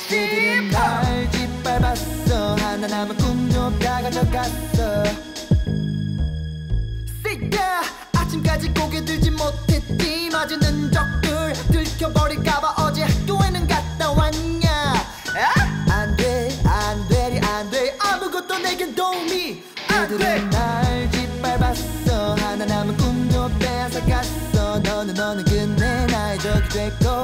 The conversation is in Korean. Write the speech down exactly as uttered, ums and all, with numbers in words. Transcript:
그들은 날 짓밟았어. 하나 남은 꿈도 다 가져갔어. Say yeah. 아침까지 고개 들지 못했지. 맞은 적들 들켜버릴까봐 어제 학교에는 갔다 왔냐. 안돼 안되리 안돼. 아무것도 내겐 도움이 안돼. 그들은 날 짓밟았어. 하나 남은 꿈도 빼앗아갔어. 너는 너는 끝내 나의 적이 됐고